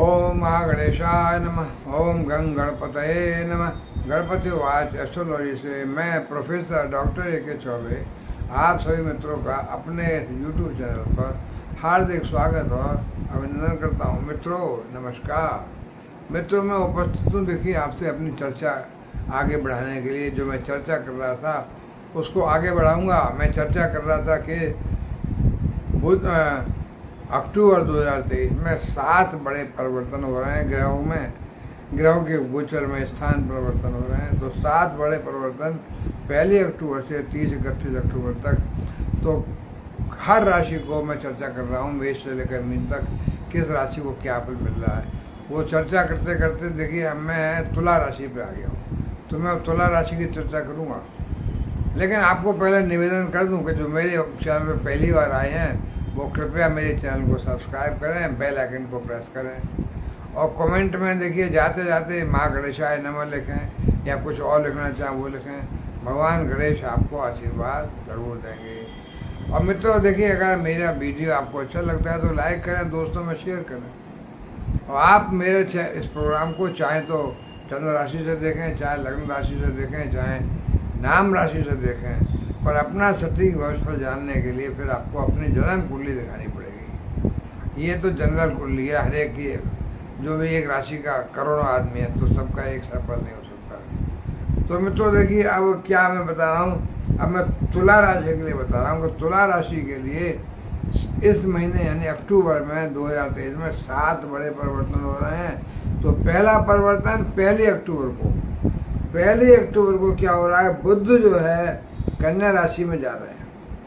ओम महागणेशाय नमः। ओम गंग गणपतये नमः। गणपति वाच एस्ट्रोलॉजी से मैं प्रोफेसर डॉक्टर ए.के. चौबे आप सभी मित्रों का अपने यूट्यूब चैनल पर हार्दिक स्वागत और अभिनंदन करता हूँ। मित्रों नमस्कार। मित्रों मैं उपस्थित हूँ, देखिए आपसे अपनी चर्चा आगे बढ़ाने के लिए। जो मैं चर्चा कर रहा था उसको आगे बढ़ाऊँगा। मैं चर्चा कर रहा था कि अक्टूबर 2023 में 7 बड़े परिवर्तन हो रहे हैं ग्रहों में, ग्रहों के गोचर में स्थान परिवर्तन हो रहे हैं। तो 7 बड़े परिवर्तन 1 अक्टूबर से 30-31 अक्टूबर तक, तो हर राशि को मैं चर्चा कर रहा हूँ, मेष से लेकर मीन तक किस राशि को क्या फल मिल रहा है। वो चर्चा करते करते देखिए अब मैं तुला राशि पे आ गया हूँ, तो मैं तुला राशि की चर्चा करूँगा। लेकिन आपको पहले निवेदन कर दूँ कि जो मेरे चैनल पर पहली बार आए हैं वो कृपया मेरे चैनल को सब्सक्राइब करें, बेल आइकन को प्रेस करें और कमेंट में देखिए जाते जाते माँ गणेशाय नमः लिखें या कुछ और लिखना चाहें वो लिखें। भगवान गणेश आपको आशीर्वाद जरूर देंगे। और मित्रों देखिए अगर मेरा वीडियो आपको अच्छा लगता है तो लाइक करें, दोस्तों में शेयर करें। और आप मेरे इस प्रोग्राम को चाहे तो चंद्र राशि से देखें, चाहे लग्न राशि से देखें, चाहे नाम राशि से देखें, पर अपना सटीक भविष्यफल जानने के लिए फिर आपको अपनी जन्म कुंडली दिखानी पड़ेगी। ये तो जनरल कुंडली है, हर एक की, जो भी एक राशि का करोड़ों आदमी है तो सबका एक सफल नहीं हो सकता। तो मित्रों देखिए अब क्या मैं बता रहा हूँ, अब मैं तुला राशि के लिए बता रहा हूँ कि तुला राशि के लिए इस महीने यानी अक्टूबर में 2023 में 7 बड़े परिवर्तन हो रहे हैं। तो पहला परिवर्तन 1 अक्टूबर को, 1 अक्टूबर को क्या हो रहा है, बुध जो है कन्या राशि में जा रहे हैं,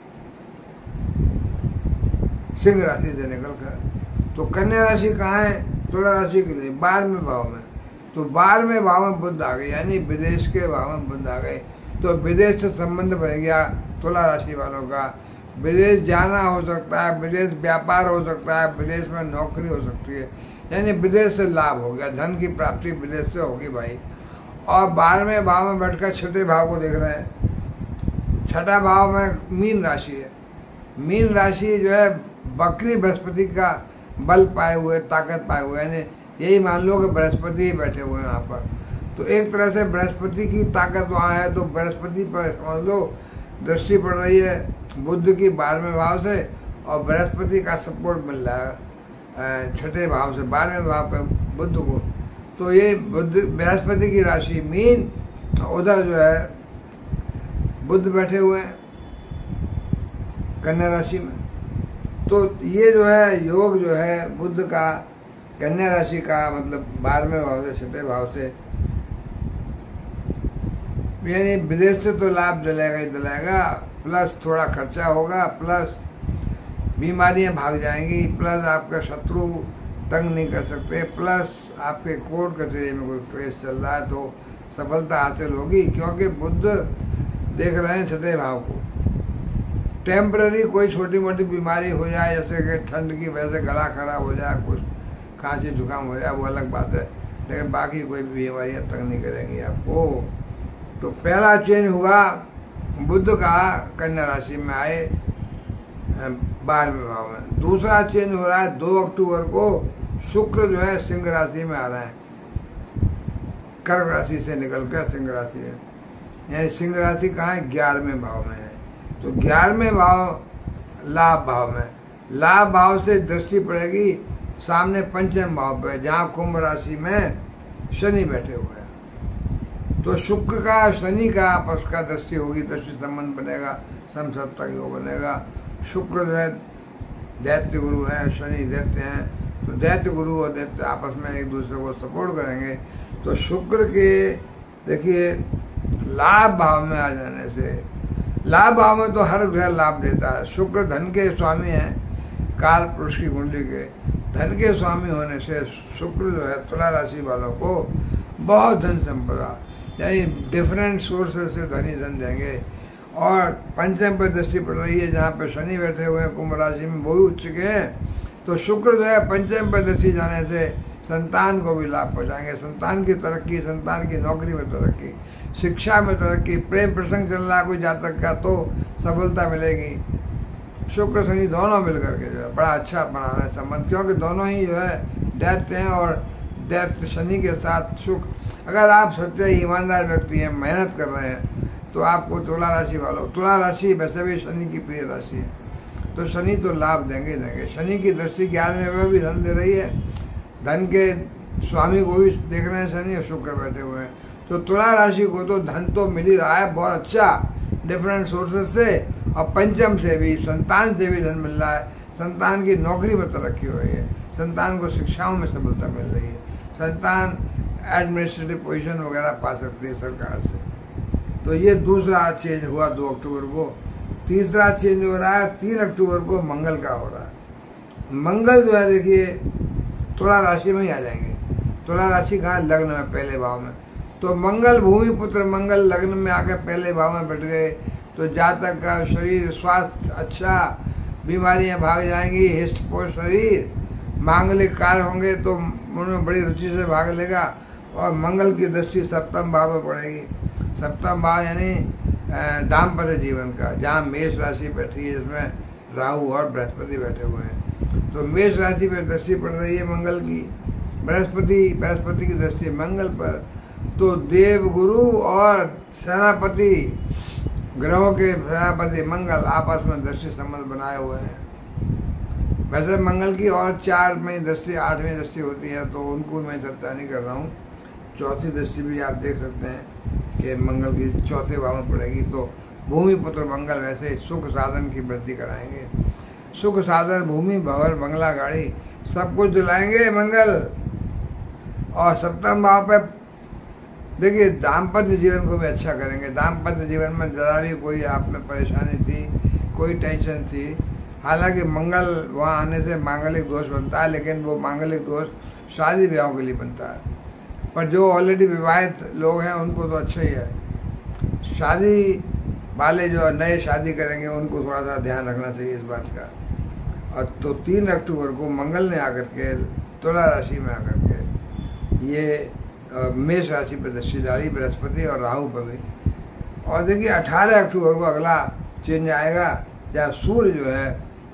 सिंह राशि से निकल कर। तो कन्या राशि कहाँ है, तुला राशि के लिए 12वें भाव में। तो 12वें भाव में बुध आ गए, यानी विदेश के भाव में बुध आ गए। तो विदेश से संबंध बन गया तुला राशि वालों का। विदेश जाना हो सकता है, विदेश व्यापार हो सकता है, विदेश में नौकरी हो सकती है, यानी विदेश से लाभ हो गया, धन की प्राप्ति विदेश से होगी भाई। और 12वें भाव में बैठकर 6ठे भाव को देख रहे हैं। 6ठा भाव में मीन राशि है। मीन राशि जो है बकरी बृहस्पति का बल पाए हुए, ताकत पाए हुए, यानी यही मान लो कि बृहस्पति ही बैठे हुए हैं यहाँ पर। तो एक तरह से बृहस्पति की ताकत वहाँ है, तो बृहस्पति पर समझ लो दृष्टि पड़ रही है बुध की 12वें भाव से, और बृहस्पति का सपोर्ट मिल रहा है 6ठे भाव से 12वें भाव पे बुध को। तो ये बुध बृहस्पति की राशि मीन, उधर जो है बुध बैठे हुए हैं कन्या राशि में। तो ये जो है योग जो है बुध का कन्या राशि का, मतलब 12वें भाव से 6ठे भाव से, यानी विदेश से तो लाभ दिलाएगा ही दिलाएगा, प्लस थोड़ा खर्चा होगा, प्लस बीमारियां भाग जाएंगी, प्लस आपका शत्रु तंग नहीं कर सकते, प्लस आपके कोर्ट कचहरी में कोई केस चल रहा है तो सफलता हासिल होगी, क्योंकि बुध देख रहे हैं 6ठे भाव को। टेम्पररी कोई छोटी मोटी बीमारी हो जाए, जैसे कि ठंड की वजह से गला खराब हो जाए, कुछ खांसी जुकाम हो जाए, वो अलग बात है, लेकिन बाकी कोई बीमारियां तंग नहीं करेंगी आपको। तो पहला चेंज हुआ बुध का कन्या राशि में आए 12वें भाव में। दूसरा चेंज हो रहा है 2 अक्टूबर को, शुक्र जो है सिंह राशि में आ रहे हैं, कर्क राशि से निकलकर सिंह राशि है, यानी सिंह राशि कहाँ है, 11वें भाव में है। तो 11वें भाव लाभ भाव में, लाभ भाव से दृष्टि पड़ेगी सामने 5वें भाव पे, जहाँ कुंभ राशि में शनि बैठे हुए हैं। तो शुक्र का शनि का आपस का दृष्टि होगी, दृष्टि संबंध बनेगा, समसप्तक योग बनेगा। शुक्र जो है दैत्य गुरु है, शनि दैत्य हैं, तो दैत्य गुरु और दैत्य आपस में एक दूसरे को सपोर्ट करेंगे। तो शुक्र के देखिए लाभ भाव में आ जाने से, लाभ भाव में तो हर ग्रह लाभ देता है। शुक्र धन के स्वामी हैं, काल पुरुष की कुंडली के धन के स्वामी होने से शुक्र जो है तुला राशि वालों को बहुत धन संपदा, यानी डिफरेंट सोर्सेस से धनी धन देंगे। और 5वें पर दृष्टि पड़ रही है, जहाँ पे शनि बैठे हुए हैं कुंभ राशि में, वो भी उच्च के हैं। तो शुक्र जो है 5वें पर दृष्टि जाने से संतान को भी लाभ पहुँचाएंगे, संतान की तरक्की, संतान की नौकरी में तरक्की, शिक्षा में तरक्की, प्रेम प्रसंग चल रहा है कोई जातक का तो सफलता मिलेगी। शुक्र शनि दोनों मिलकर के जो है बड़ा अच्छा बना रहे हैं संबंध, क्योंकि दोनों ही जो है डेथ है, और डेथ शनि के साथ सुख। अगर आप सच्चे ईमानदार व्यक्ति हैं, मेहनत कर रहे हैं, तो आपको तुला राशि वालों, तुला राशि वैसे भी शनि की प्रिय राशि है, तो शनि तो लाभ देंगे देंगे। शनि की दृष्टि 11वें में भी धन दे रही है, धन के स्वामी को भी देख रहे हैं शनि, और शुक्र बैठे हुए हैं। तो तुला राशि को तो धन तो मिल ही रहा है बहुत अच्छा, डिफरेंट सोर्सेज से, और पंचम से भी, संतान से भी धन मिल रहा है। संतान की नौकरी में तरक्की हो रही है, संतान को शिक्षाओं में सफलता मिल रही है, संतान एडमिनिस्ट्रेटिव पोजीशन वगैरह पा सकती है सरकार से। तो ये दूसरा चेंज हुआ 2 अक्टूबर को। तीसरा चेंज हो रहा है 3 अक्टूबर को, मंगल का हो रहा है। मंगल जो है देखिए तुला राशि में ही आ जाएंगे। तुला राशि कहाँ? लग्न में, पहले भाव में। तो मंगल, भूमि पुत्र मंगल लग्न में आकर पहले भाव में बैठ गए, तो जातक का शरीर स्वास्थ्य अच्छा, बीमारियां भाग जाएंगी, हिष्ट पुष्ट शरीर, मांगलिक कार्य होंगे तो उनमें बड़ी रुचि से भाग लेगा। और मंगल की दृष्टि सप्तम भाव में पड़ेगी। सप्तम भाव यानी दाम्पत्य जीवन का, जहाँ मेष राशि बैठी है, जिसमें राहु और बृहस्पति बैठे हुए हैं। तो मेष राशि पर दृष्टि पड़ रही है मंगल की, बृहस्पति की दृष्टि मंगल पर। तो देव गुरु और सेनापति, ग्रहों के सेनापति मंगल आपस में दृष्टि संबंध बनाए हुए हैं। वैसे मंगल की और 4वीं दृष्टि, 8वीं दृष्टि होती है, तो उनको मैं चर्चा नहीं कर रहा हूँ। चौथी दृष्टि भी आप देख सकते हैं कि मंगल की 4थे भाव में पड़ेगी। तो भूमि पुत्र मंगल वैसे सुख साधन की वृद्धि कराएंगे। सुख साधन, भूमि, भवन, बंगला, गाड़ी, सब कुछ दिलाएंगे मंगल। और सप्तम भाव पे देखिए दाम्पत्य जीवन को भी अच्छा करेंगे। दाम्पत्य जीवन में जरा भी कोई आप में परेशानी थी, कोई टेंशन थी, हालांकि मंगल वहाँ आने से मांगलिक दोष बनता है, लेकिन वो मांगलिक दोष शादी ब्याह के लिए बनता है। पर जो ऑलरेडी विवाहित लोग हैं उनको तो अच्छा ही है। शादी वाले जो नए शादी करेंगे उनको थोड़ा सा ध्यान रखना चाहिए इस बात का। और तो 3 अक्टूबर को मंगल ने आकर के तुला राशि में आकर के ये मेष राशि पर दृष्टि डाली, बृहस्पति और राहु पर भी। और देखिए 18 अक्टूबर को अगला चेंज आएगा, जहाँ सूर्य जो है,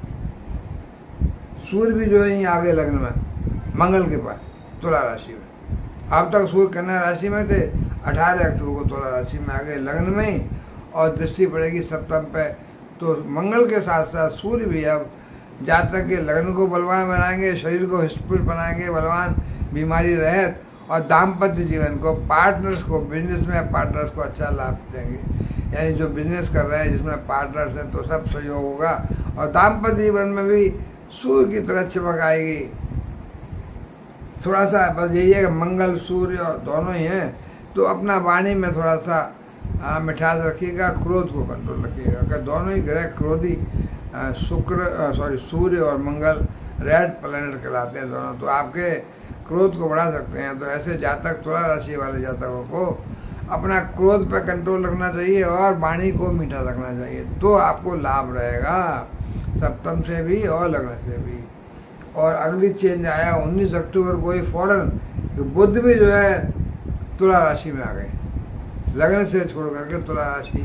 सूर्य भी जो है यहीं आगे लग्न में मंगल के पास तुला राशि में। अब तक सूर्य कन्या राशि में थे, 18 अक्टूबर को तुला राशि में आ गए लग्न में ही, और दृष्टि पड़ेगी सप्तम पे। तो मंगल के साथ साथ सूर्य भी अब जातक के लग्न को बलवान बनाएंगे, शरीर को हिष्ट-पुष्ट बनाएंगे, बलवान, बीमारी रहित, और दाम्पत्य जीवन को, पार्टनर्स को, बिजनेस में पार्टनर्स को अच्छा लाभ देंगे। यानी जो बिजनेस कर रहे हैं जिसमें पार्टनर्स हैं तो सब सहयोग होगा। और दाम्पत्य जीवन में भी सूर्य की तरह चमक आएगी। थोड़ा सा बस यही है कि मंगल सूर्य और दोनों ही हैं, तो अपना वाणी में थोड़ा सा मिठास रखिएगा, क्रोध को कंट्रोल रखिएगा। अगर दोनों ही ग्रह क्रोधी, सूर्य और मंगल रेड प्लैनेट कहलाते हैं दोनों, तो आपके क्रोध को बढ़ा सकते हैं। तो ऐसे जातक, तुला राशि वाले जातकों को अपना क्रोध पर कंट्रोल रखना चाहिए और वाणी को मीठा रखना चाहिए, तो आपको लाभ रहेगा सप्तम से भी और लग्न से भी। और अगली चेंज आया 19 अक्टूबर को ही फौरन, तो बुध भी जो है तुला राशि में आ गए, लग्न से छोड़ करके तुला राशि,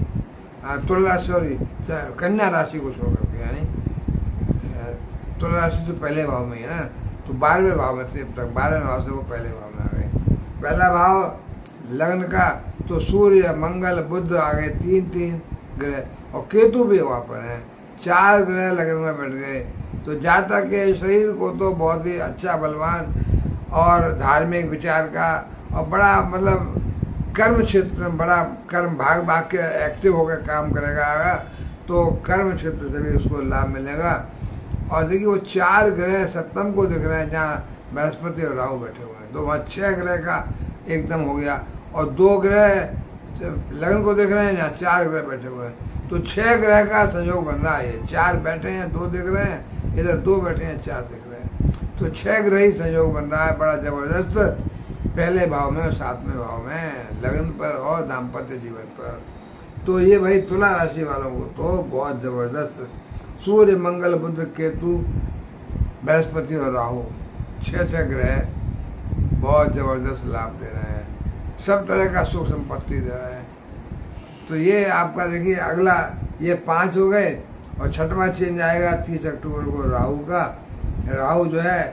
कन्या राशि को छोड़ करके, यानी तुला राशि तो पहले भाव में ही है ना, तो 12वें भाव में थे अब तक, 12वें भाव से वो पहले भाव में आ गए। पहला भाव लग्न का, तो सूर्य, मंगल, बुध आ गए, 3 ग्रह, और केतु भी वहाँ पर हैं, 4 ग्रह लग्न में बैठ गए। तो जातक के शरीर को तो बहुत ही अच्छा, बलवान और धार्मिक विचार का, और बड़ा मतलब कर्म क्षेत्र में बड़ा कर्म भाग के एक्टिव होकर काम करेगा, तो कर्म क्षेत्र से भी उसको लाभ मिलेगा। और देखिए वो 4 ग्रह सप्तम को दिख रहे हैं, जहाँ बृहस्पति और राहु बैठे हुए हैं, तो वहाँ 6 ग्रह का एकदम हो गया। और 2 ग्रह लग्न को दिख रहे हैं, जहाँ 4 ग्रह बैठे हुए हैं, तो 6 ग्रह का संयोग बन रहा है। 4 बैठे हैं, 2 दिख रहे हैं, इधर 2 बैठे हैं, 4 दिख रहे हैं, तो 6 ग्रह ही संयोग बन रहा है, बड़ा जबरदस्त, पहले भाव में और 7वें भाव में, लग्न पर और दाम्पत्य जीवन पर। तो ये भाई तुला राशि वालों को तो बहुत जबरदस्त, सूर्य, मंगल, बुध, केतु, बृहस्पति और राहु, 6 ग्रह बहुत जबरदस्त लाभ दे रहे हैं, सब तरह का सुख संपत्ति दे रहे हैं। तो ये आपका देखिए अगला, ये 5 हो गए, और 6वां चेंज आएगा 30 अक्टूबर को राहु का। राहु जो है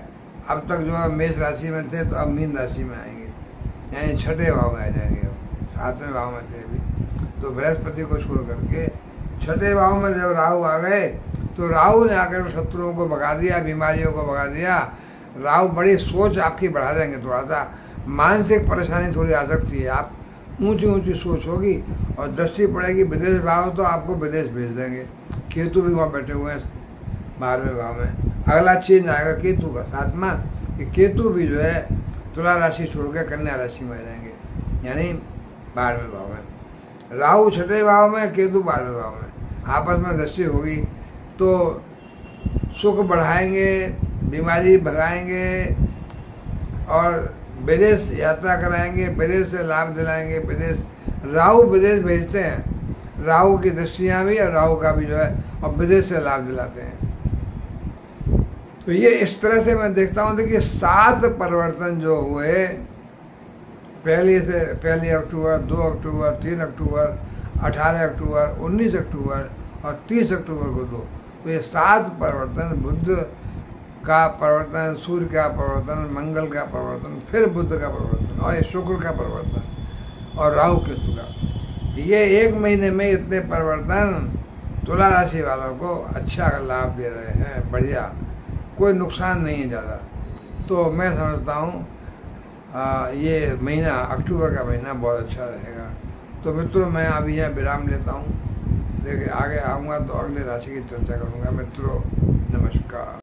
अब तक जो है मेष राशि में थे तो अब मीन राशि में आएंगे, यानी छठे भाव में आ जाएंगे। अब 7वें भाव में थे अभी, तो बृहस्पति को छोड़ करके छठे भाव में जब राहु आ गए तो राहु ने आकर शत्रुओं को भगा दिया, बीमारियों को भगा दिया। राहु बड़ी सोच आपकी बढ़ा देंगे, थोड़ा सा मानसिक परेशानी थोड़ी आ सकती है, आप ऊंची ऊंची सोच होगी और दृष्टि पड़ेगी विदेश भाव तो आपको विदेश भेज देंगे। केतु भी वहाँ बैठे हुए हैं 12वें भाव में। अगला चेंज आएगा केतु का 7वां, कि केतु भी जो है तुला राशि छोड़ के कन्या राशि में आ जाएंगे, यानी 12वें भाव में। राहु छठे भाव में, केतु 12वें भाव में, आपस में दृष्टि होगी तो सुख बढ़ाएंगे, बीमारी भगाएंगे और विदेश यात्रा कराएंगे, विदेश से लाभ दिलाएंगे। विदेश राहु विदेश भेजते हैं, राहु की दृष्टियाँ भी और राहु का भी जो है, और विदेश से लाभ दिलाते हैं। तो ये इस तरह से मैं देखता हूँ। देखिए 7 परिवर्तन जो हुए, पहली अक्टूबर, 2 अक्टूबर, 3 अक्टूबर, 18 अक्टूबर, 19 अक्टूबर और 30 अक्टूबर को 2, तो ये 7 परिवर्तन, बुध का परिवर्तन, सूर्य का परिवर्तन, मंगल का परिवर्तन, फिर बुध का परिवर्तन और ये शुक्र का परिवर्तन और राहु केतु का, ये 1 महीने में इतने परिवर्तन तुला राशि वालों को अच्छा लाभ दे रहे हैं। बढ़िया, कोई नुकसान नहीं है ज़्यादा। तो मैं समझता हूँ ये महीना, अक्टूबर का महीना बहुत अच्छा रहेगा। तो मित्रों, मैं अभी यहाँ विराम लेता हूँ, देखिए आगे आऊँगा तो अगले राशि की चर्चा करूँगा। मित्रों नमस्कार।